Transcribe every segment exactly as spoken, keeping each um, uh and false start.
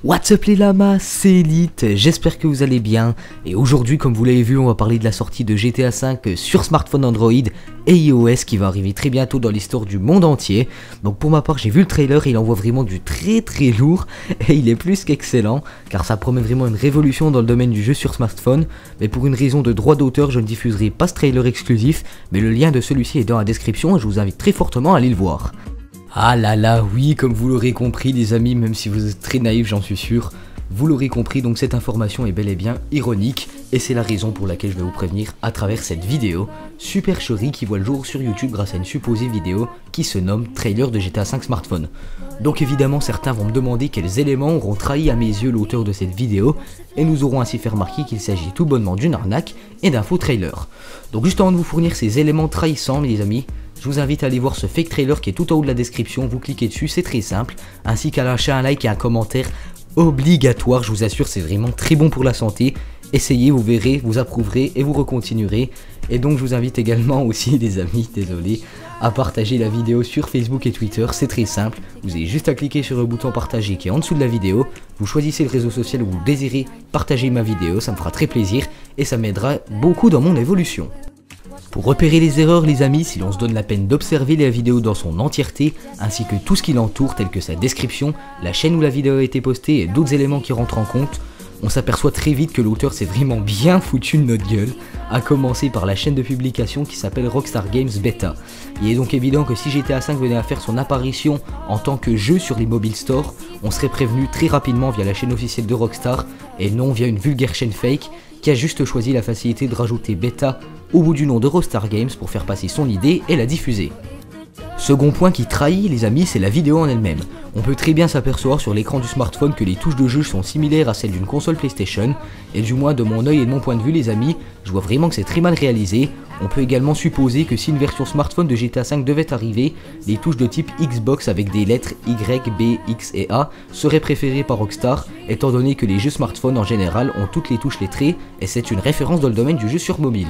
What's up les lamas, c'est Elite, j'espère que vous allez bien. Et aujourd'hui, comme vous l'avez vu, on va parler de la sortie de G T A cinq sur smartphone Android et iOS qui va arriver très bientôt dans l'histoire du monde entier. Donc pour ma part, j'ai vu le trailer, il envoie vraiment du très très lourd et il est plus qu'excellent car ça promet vraiment une révolution dans le domaine du jeu sur smartphone. Mais pour une raison de droit d'auteur, je ne diffuserai pas ce trailer exclusif, mais le lien de celui-ci est dans la description et je vous invite très fortement à aller le voir. Ah là là, oui, comme vous l'aurez compris les amis, même si vous êtes très naïfs, j'en suis sûr, vous l'aurez compris, donc cette information est bel et bien ironique, et c'est la raison pour laquelle je vais vous prévenir à travers cette vidéo, supercherie qui voit le jour sur YouTube grâce à une supposée vidéo qui se nomme Trailer de G T A cinq Smartphone. Donc évidemment, certains vont me demander quels éléments auront trahi à mes yeux l'auteur de cette vidéo, et nous aurons ainsi fait remarquer qu'il s'agit tout bonnement d'une arnaque et d'un faux trailer. Donc juste avant de vous fournir ces éléments trahissants les amis, je vous invite à aller voir ce fake trailer qui est tout en haut de la description, vous cliquez dessus, c'est très simple, ainsi qu'à lâcher un like et un commentaire obligatoire, je vous assure c'est vraiment très bon pour la santé. Essayez, vous verrez, vous approuverez et vous recontinuerez. Et donc je vous invite également aussi les amis, désolé, à partager la vidéo sur Facebook et Twitter, c'est très simple, vous avez juste à cliquer sur le bouton partager qui est en dessous de la vidéo, vous choisissez le réseau social où vous désirez partager ma vidéo, ça me fera très plaisir et ça m'aidera beaucoup dans mon évolution. Pour repérer les erreurs les amis, si l'on se donne la peine d'observer la vidéo dans son entièreté, ainsi que tout ce qui l'entoure tel que sa description, la chaîne où la vidéo a été postée et d'autres éléments qui rentrent en compte, on s'aperçoit très vite que l'auteur s'est vraiment bien foutu de notre gueule, à commencer par la chaîne de publication qui s'appelle Rockstar Games Beta. Il est donc évident que si G T A cinq venait à faire son apparition en tant que jeu sur les mobile stores, on serait prévenu très rapidement via la chaîne officielle de Rockstar et non via une vulgaire chaîne fake qui a juste choisi la facilité de rajouter Beta au bout du nom de Rockstar Games pour faire passer son idée et la diffuser. Second point qui trahit les amis, c'est la vidéo en elle-même. On peut très bien s'apercevoir sur l'écran du smartphone que les touches de jeu sont similaires à celles d'une console PlayStation, et du moins de mon œil et de mon point de vue les amis, je vois vraiment que c'est très mal réalisé. On peut également supposer que si une version smartphone de G T A cinq devait arriver, les touches de type Xbox avec des lettres Y, B, X et A seraient préférées par Rockstar, étant donné que les jeux smartphones en général ont toutes les touches lettrées, et c'est une référence dans le domaine du jeu sur mobile.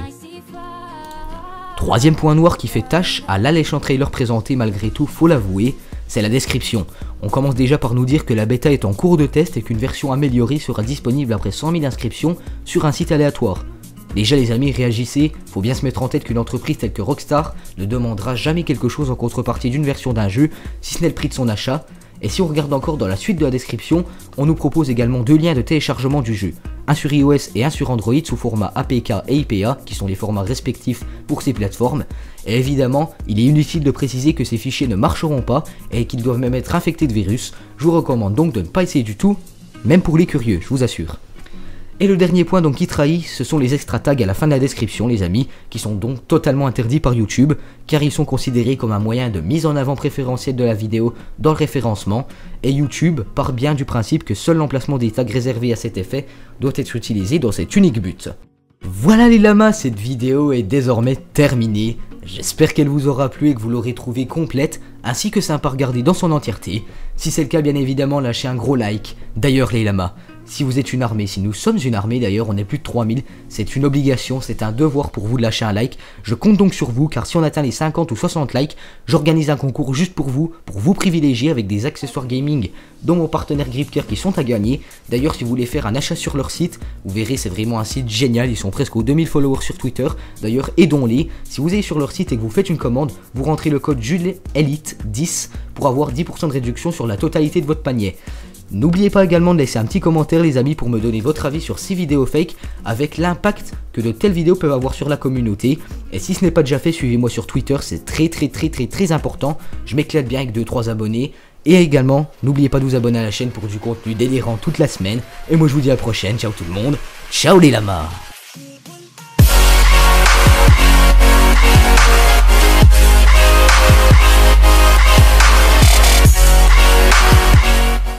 Troisième point noir qui fait tâche à l'alléchant trailer présenté malgré tout, faut l'avouer, c'est la description. On commence déjà par nous dire que la bêta est en cours de test et qu'une version améliorée sera disponible après cent mille inscriptions sur un site aléatoire. Déjà les amis, réagissez, faut bien se mettre en tête qu'une entreprise telle que Rockstar ne demandera jamais quelque chose en contrepartie d'une version d'un jeu, si ce n'est le prix de son achat. Et si on regarde encore dans la suite de la description, on nous propose également deux liens de téléchargement du jeu, un sur iOS et un sur Android sous format A P K et I P A, qui sont les formats respectifs pour ces plateformes. Et évidemment, il est inutile de préciser que ces fichiers ne marcheront pas et qu'ils doivent même être infectés de virus. Je vous recommande donc de ne pas essayer du tout, même pour les curieux, je vous assure. Et le dernier point donc qui trahit, ce sont les extra tags à la fin de la description les amis, qui sont donc totalement interdits par YouTube, car ils sont considérés comme un moyen de mise en avant préférentielle de la vidéo dans le référencement, et YouTube part bien du principe que seul l'emplacement des tags réservés à cet effet doit être utilisé dans cet unique but. Voilà les lamas, cette vidéo est désormais terminée, j'espère qu'elle vous aura plu et que vous l'aurez trouvée complète, ainsi que sympa à regarder dans son entièreté. Si c'est le cas bien évidemment lâchez un gros like. D'ailleurs les lamas, si vous êtes une armée, si nous sommes une armée d'ailleurs, on est plus de trois mille, c'est une obligation, c'est un devoir pour vous de lâcher un like. Je compte donc sur vous car si on atteint les cinquante ou soixante likes, j'organise un concours juste pour vous, pour vous privilégier avec des accessoires gaming dont mon partenaire Gripcare qui sont à gagner. D'ailleurs si vous voulez faire un achat sur leur site, vous verrez c'est vraiment un site génial, ils sont presque aux deux mille followers sur Twitter. D'ailleurs aidons-les, si vous allez sur leur site et que vous faites une commande, vous rentrez le code Jules Elite dix pour avoir dix pour cent de réduction sur la totalité de votre panier. N'oubliez pas également de laisser un petit commentaire les amis pour me donner votre avis sur ces vidéos fake avec l'impact que de telles vidéos peuvent avoir sur la communauté. Et si ce n'est pas déjà fait, suivez-moi sur Twitter, c'est très très très très très important. Je m'éclate bien avec deux trois abonnés. Et également, n'oubliez pas de vous abonner à la chaîne pour du contenu délirant toute la semaine. Et moi je vous dis à la prochaine, ciao tout le monde, ciao les lamas.